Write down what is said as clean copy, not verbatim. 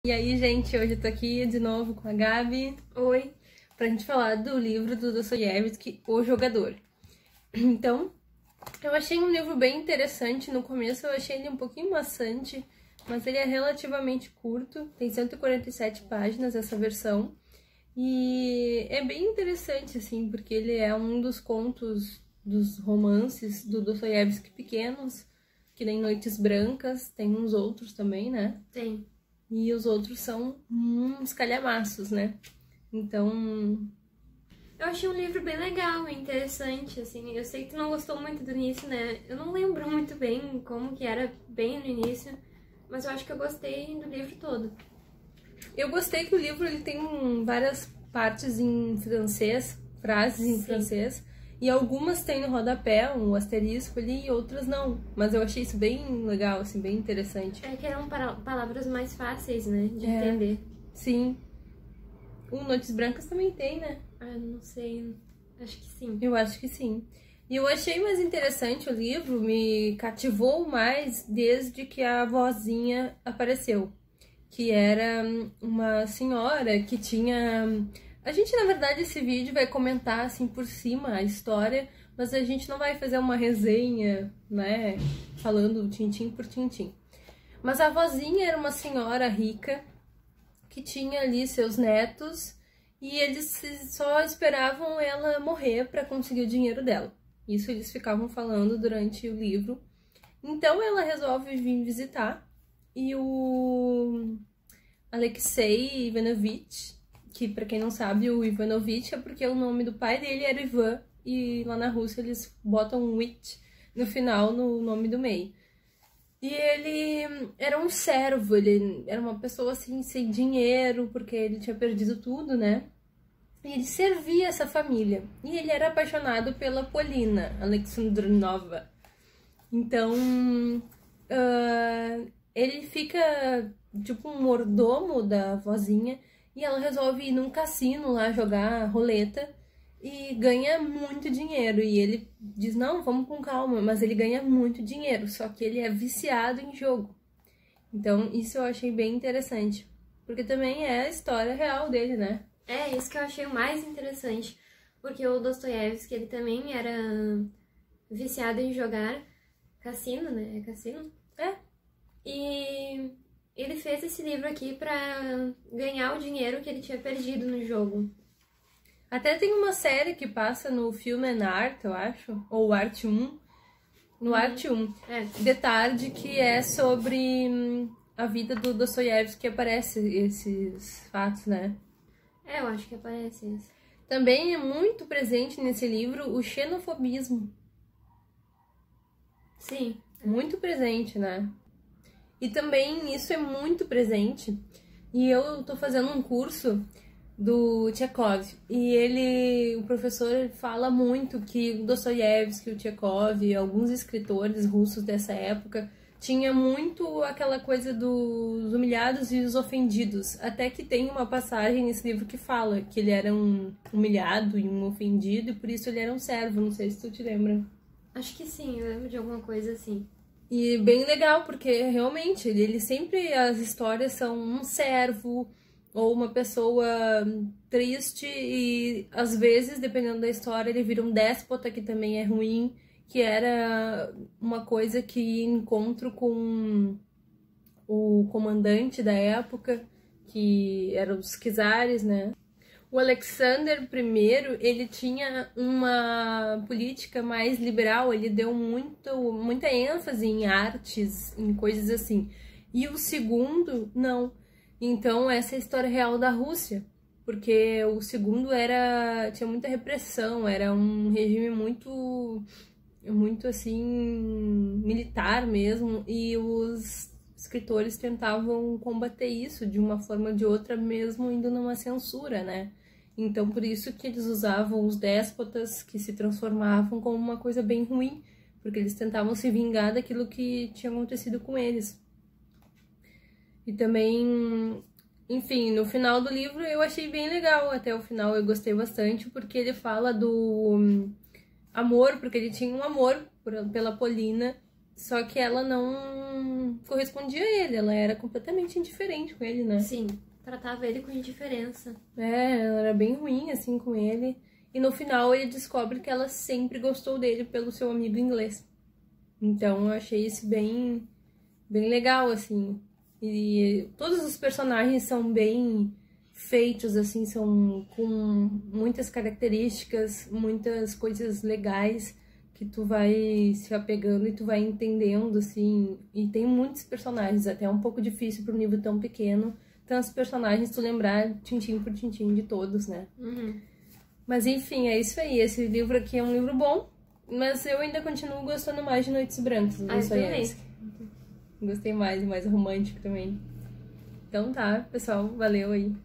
E aí, gente, hoje eu tô aqui de novo com a Gabi. Oi. Pra gente falar do livro do Dostoiévski, O Jogador. Então, eu achei um livro bem interessante. No começo eu achei ele um pouquinho maçante, mas ele é relativamente curto. Tem 147 páginas essa versão. E é bem interessante, assim, porque ele é um dos contos, dos romances do Dostoiévski pequenos, que nem Noites Brancas, tem uns outros também, né? Tem. E os outros são uns calhamaços, né? Então... Eu achei um livro bem legal, interessante, assim. Eu sei que tu não gostou muito do início, né? Eu não lembro muito bem como que era bem no início, mas eu acho que eu gostei do livro todo. Eu gostei que o livro ele tem várias partes em francês, frases em francês, e algumas tem no rodapé, um asterisco ali, e outras não. Mas eu achei isso bem legal, assim, bem interessante. É que eram palavras mais fáceis, né, de entender. Sim. O Noites Brancas também tem, né? Ah, não sei. Acho que sim. Eu acho que sim. E eu achei mais interessante o livro, me cativou mais desde que a vozinha apareceu. Que era uma senhora que tinha... A gente, na verdade, esse vídeo vai comentar, assim, por cima a história, mas a gente não vai fazer uma resenha, né, falando tintim por tintim. Mas a vozinha era uma senhora rica, que tinha ali seus netos, e eles só esperavam ela morrer para conseguir o dinheiro dela. Isso eles ficavam falando durante o livro. Então ela resolve vir visitar, e o Alexei Ivanovich, que pra quem não sabe, o Ivanovich é porque o nome do pai dele era Ivan, e lá na Rússia eles botam um it no final, no nome do meio. E ele era um servo, ele era uma pessoa assim, sem dinheiro, porque ele tinha perdido tudo, né? E ele servia essa família. E ele era apaixonado pela Polina Alexandrovna. Então, ele fica tipo um mordomo da vozinha e ela resolve ir num cassino lá jogar roleta e ganha muito dinheiro. E ele diz, não, vamos com calma, mas ele ganha muito dinheiro, só que ele é viciado em jogo. Então isso eu achei bem interessante, porque também é a história real dele, né? É, isso que eu achei o mais interessante, porque o Dostoiévski, ele também era viciado em jogar cassino, né? É cassino? É. E ele fez esse livro aqui pra ganhar o dinheiro que ele tinha perdido no jogo. Até tem uma série que passa no Film and Art, eu acho, ou Arte 1, no Arte 1, de tarde, que é sobre a vida do Dostoiévski, que aparece esses fatos, né? É, eu acho que aparece isso. Também é muito presente nesse livro o xenofobismo. Sim. Muito presente, né? E também isso é muito presente. E eu tô fazendo um curso do Tchekov. E o professor fala muito que o Dostoiévski, o Tchekov e alguns escritores russos dessa época tinha muito aquela coisa dos humilhados e os ofendidos. Até que tem uma passagem nesse livro que fala que ele era um humilhado e um ofendido, e por isso ele era um servo. Não sei se tu te lembra. Acho que sim, eu lembro de alguma coisa assim. E bem legal, porque realmente ele sempre, as histórias são um servo ou uma pessoa triste, e às vezes, dependendo da história, ele vira um déspota, que também é ruim, que era uma coisa que ia em encontro com o comandante da época, que eram os czares, né? O Alexander I, ele tinha uma política mais liberal, ele deu muita ênfase em artes, em coisas assim. E o segundo, não. Então, essa é a história real da Rússia, porque o segundo tinha muita repressão, era um regime muito assim, militar mesmo, e os escritores tentavam combater isso de uma forma ou de outra, mesmo indo numa censura, né? Então, por isso que eles usavam os déspotas que se transformavam como uma coisa bem ruim, porque eles tentavam se vingar daquilo que tinha acontecido com eles. E também, enfim, no final do livro eu achei bem legal, até o final eu gostei bastante, porque ele fala do amor, porque ele tinha um amor pela Polina, só que ela não correspondia a ele, ela era completamente indiferente com ele, né? Sim, tratava ele com indiferença. Ela era bem ruim, assim, com ele. E no final ele descobre que ela sempre gostou dele pelo seu amigo inglês. Então eu achei isso bem legal, assim. E todos os personagens são bem feitos, assim, são com muitas características, muitas coisas legais que tu vai se apegando e tu vai entendendo, assim. E tem muitos personagens, até um pouco difícil para um livro tão pequeno. Tantos personagens, tu lembrar tintim por tintim de todos, né? Uhum. Mas enfim, é isso aí. Esse livro aqui é um livro bom, mas eu ainda continuo gostando mais de Noites Brancas. Eu também. Gostei mais, e mais romântico também. Então tá, pessoal, valeu aí.